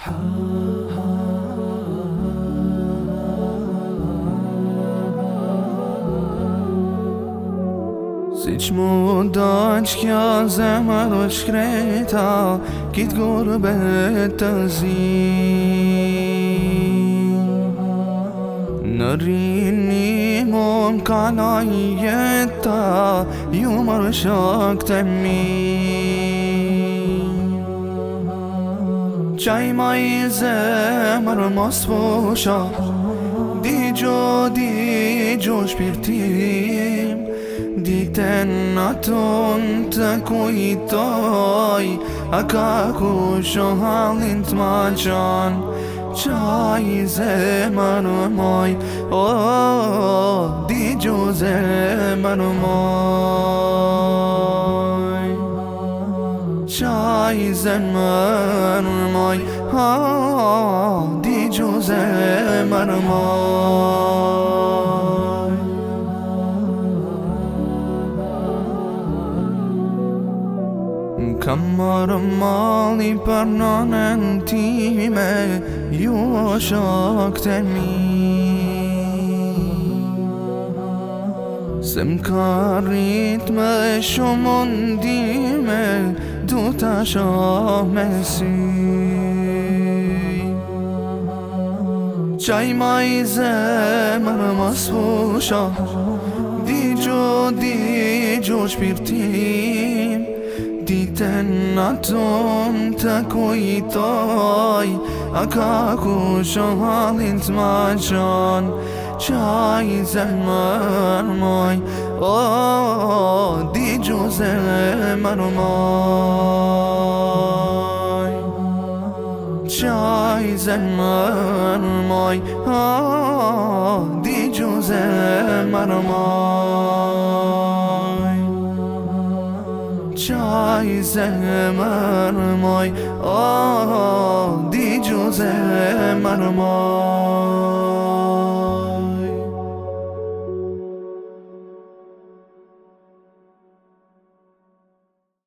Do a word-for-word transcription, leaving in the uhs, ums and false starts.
Si që mu da që kja zemër o shkreta, kitë gurbet të zi. Në rini mu m'kalaj jeta, ju marrë shok të mi. Qaj ma i zemër mos fusha, digjo, digjo shpirtim, ditën aton të kujtoj, a ka kusho halin t'ma qan. Qaj zemër moj, o, oh, digjo zemër moj. Qaj zemër moj, o, oh, digjo zemër moj. Kam marrë mali për nënën time, ju o shok të mi. Se m'ka rrit me shumë mundime, du t'a shoh me sy. Qaj ma i zemër mos fusha, digjo, digjo shpirtim, ditën aton të kujtoj, a ka kusho halin t'ma qan. Qaj zemër moj, o, oh, digjo zemër moj. Qaj zemër moj, o, oh, digjo zemër moj. Qaj zemër moj, o, oh, digjo zemër moj.